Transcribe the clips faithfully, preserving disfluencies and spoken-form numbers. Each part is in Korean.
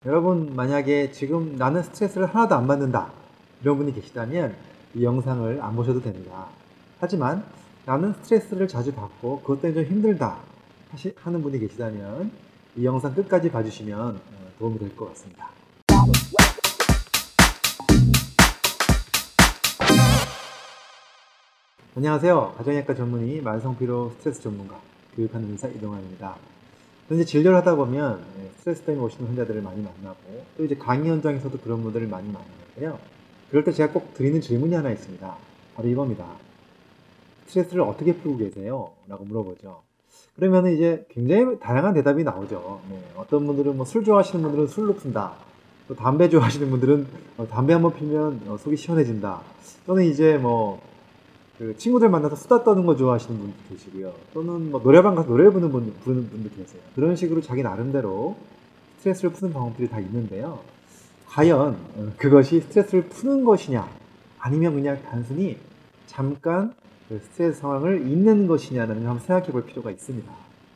여러분 만약에 지금 나는 스트레스를 하나도 안 받는다 이런 분이 계시다면 이 영상을 안 보셔도 됩니다. 하지만 나는 스트레스를 자주 받고 그것 때문에 좀 힘들다 하는 분이 계시다면 이 영상 끝까지 봐주시면 도움이 될 것 같습니다. 안녕하세요. 가정의학과 전문의 만성피로 스트레스 전문가 교육하는 의사 이동환입니다. 현재 진료를 하다 보면 스트레스 때문에 오시는 환자들을 많이 만나고 또 이제 강의 현장에서도 그런 분들을 많이 만나는데요. 그럴 때 제가 꼭 드리는 질문이 하나 있습니다. 바로 이겁니다. 스트레스를 어떻게 풀고 계세요? 라고 물어보죠. 그러면 이제 굉장히 다양한 대답이 나오죠. 네, 어떤 분들은 뭐 술 좋아하시는 분들은 술로 푼다. 또 담배 좋아하시는 분들은 어, 담배 한번 피면 어, 속이 시원해진다. 또는 이제 뭐 그 친구들 만나서 수다 떠는 거 좋아하시는 분도 계시고요. 또는 뭐 노래방 가서 노래 부르는 분, 부르는 분도 계세요. 그런 식으로 자기 나름대로 스트레스를 푸는 방법들이 다 있는데요. 과연 그것이 스트레스를 푸는 것이냐 아니면 그냥 단순히 잠깐 그 스트레스 상황을 잊는 것이냐는 한번 생각해 볼 필요가 있습니다.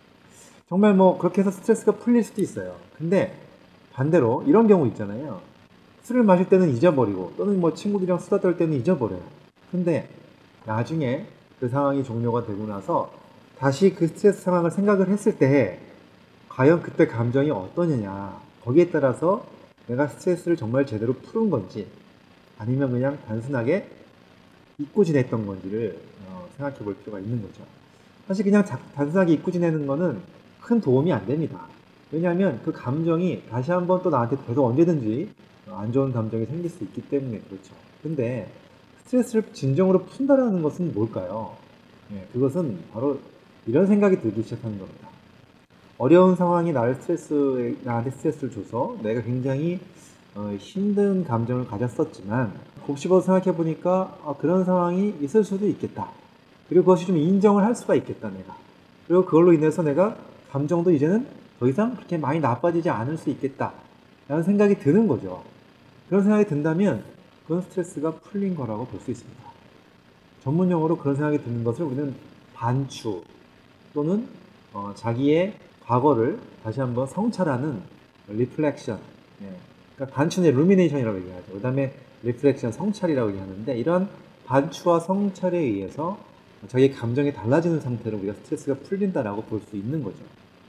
정말 뭐 그렇게 해서 스트레스가 풀릴 수도 있어요. 근데 반대로 이런 경우 있잖아요. 술을 마실 때는 잊어버리고 또는 뭐 친구들이랑 수다 떨 때는 잊어버려요. 근데 나중에 그 상황이 종료가 되고 나서 다시 그 스트레스 상황을 생각을 했을 때 과연 그때 감정이 어떠느냐 거기에 따라서 내가 스트레스를 정말 제대로 푸는 건지 아니면 그냥 단순하게 잊고 지냈던 건지를 어, 생각해 볼 필요가 있는 거죠. 사실 그냥 자, 단순하게 잊고 지내는 거는 큰 도움이 안 됩니다. 왜냐하면 그 감정이 다시 한번 또 나한테 계속 언제든지 안 좋은 감정이 생길 수 있기 때문에 그렇죠. 근데 스트레스를 진정으로 푼다라는 것은 뭘까요? 예, 그것은 바로 이런 생각이 들기 시작하는 겁니다. 어려운 상황이 나를 스트레스, 나한테 스트레스를 줘서 내가 굉장히 어, 힘든 감정을 가졌었지만 곱씹어서 생각해 보니까 어, 그런 상황이 있을 수도 있겠다. 그리고 그것이 좀 인정을 할 수가 있겠다 내가. 그리고 그걸로 인해서 내가 감정도 이제는 더 이상 그렇게 많이 나빠지지 않을 수 있겠다 라는 생각이 드는 거죠. 그런 생각이 든다면 그건 스트레스가 풀린 거라고 볼 수 있습니다. 전문용어로 그런 생각이 드는 것을 우리는 반추 또는 어, 자기의 과거를 다시 한번 성찰하는 리플렉션, 예. 그러니까 반추는 루미네이션이라고 얘기하죠. 그 다음에 리플렉션, 성찰이라고 얘기하는데 이런 반추와 성찰에 의해서 자기의 감정이 달라지는 상태로 우리가 스트레스가 풀린다라고 볼 수 있는 거죠.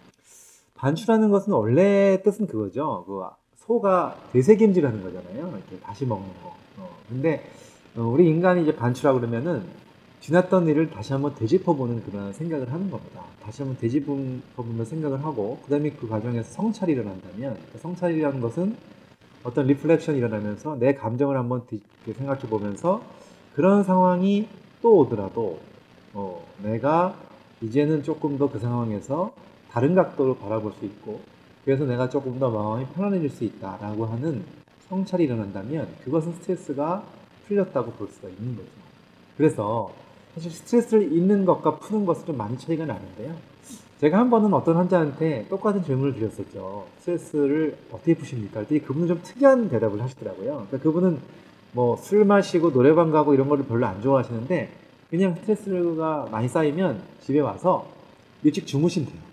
반추라는 것은 원래 뜻은 그거죠. 그 소가 되새김질하는 거잖아요. 이렇게 다시 먹는 거. 어, 근데 어, 우리 인간이 이제 반추라 그러면은 지났던 일을 다시 한번 되짚어보는 그런 생각을 하는 겁니다. 다시 한번 되짚어보는 생각을 하고 그 다음에 그 과정에서 성찰이 일어난다면 그 성찰이라는 것은 어떤 리플렉션이 일어나면서 내 감정을 한번 생각해 보면서 그런 상황이 또 오더라도 어, 내가 이제는 조금 더 그 상황에서 다른 각도로 바라볼 수 있고 그래서 내가 조금 더 마음이 편안해질 수 있다라고 하는 성찰이 일어난다면 그것은 스트레스가 풀렸다고 볼 수가 있는 거죠. 그래서 사실 스트레스를 잊는 것과 푸는 것은 좀 많이 차이가 나는데요. 제가 한 번은 어떤 환자한테 똑같은 질문을 드렸었죠. 스트레스를 어떻게 푸십니까? 그랬더니 그분은 좀 특이한 대답을 하시더라고요. 그러니까 그분은 뭐 술 마시고 노래방 가고 이런 거를 별로 안 좋아하시는데 그냥 스트레스가 많이 쌓이면 집에 와서 일찍 주무신대요.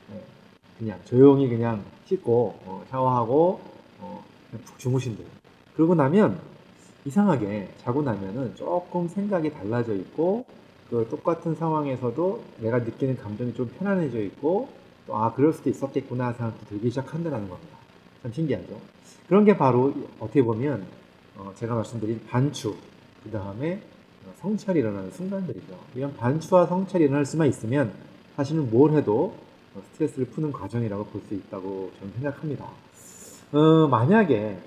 그냥 조용히 그냥 씻고 어, 샤워하고 어, 그냥 푹 주무신대요. 그러고 나면 이상하게 자고 나면은 조금 생각이 달라져 있고 그 똑같은 상황에서도 내가 느끼는 감정이 좀 편안해져 있고 또 아 그럴 수도 있었겠구나 생각도 들기 시작한다는 겁니다. 참 신기하죠. 그런 게 바로 어떻게 보면 어, 제가 말씀드린 반추 그 다음에 성찰이 일어나는 순간들이죠. 이런 반추와 성찰이 일어날 수만 있으면 사실은 뭘 해도 스트레스를 푸는 과정이라고 볼 수 있다고 저는 생각합니다. 어, 만약에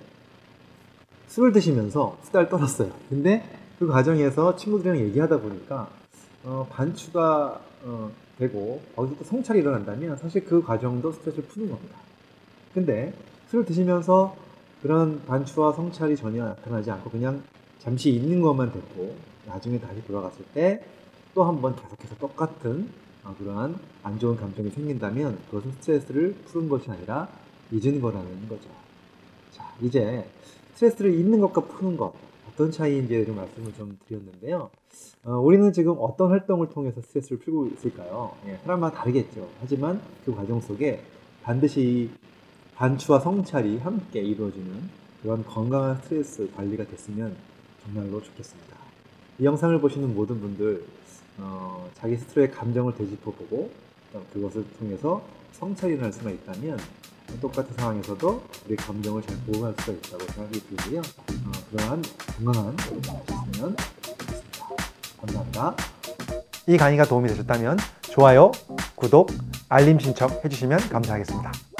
술을 드시면서 수다를 떨었어요. 근데 그 과정에서 친구들이랑 얘기하다 보니까 어, 반추가 어, 되고 거기서 또 성찰이 일어난다면 사실 그 과정도 스트레스를 푸는 겁니다. 근데 술을 드시면서 그런 반추와 성찰이 전혀 나타나지 않고 그냥 잠시 있는 것만 됐고 나중에 다시 돌아갔을 때 또 한 번 계속해서 똑같은 어, 그러한 안 좋은 감정이 생긴다면 그것은 스트레스를 푸는 것이 아니라 잊은 거라는 거죠. 자, 이제 스트레스를 잊는 것과 푸는 것 어떤 차이인지에 좀 말씀을 좀 드렸는데요. 어, 우리는 지금 어떤 활동을 통해서 스트레스를 풀고 있을까요? 예, 사람마다 다르겠죠. 하지만 그 과정 속에 반드시 반추와 성찰이 함께 이루어지는 그런 건강한 스트레스 관리가 됐으면 정말로 좋겠습니다. 이 영상을 보시는 모든 분들 어, 자기 스스로의 감정을 되짚어보고 그것을 통해서 성찰이 날 수가 있다면 똑같은 상황에서도 우리 감정을 잘 보호할 수가 있다고 생각이 들고요. 어, 그러한 건강한 되셨으면 좋겠습니다. 감사합니다. 이 강의가 도움이 되셨다면 좋아요, 구독, 알림 신청 해주시면 감사하겠습니다.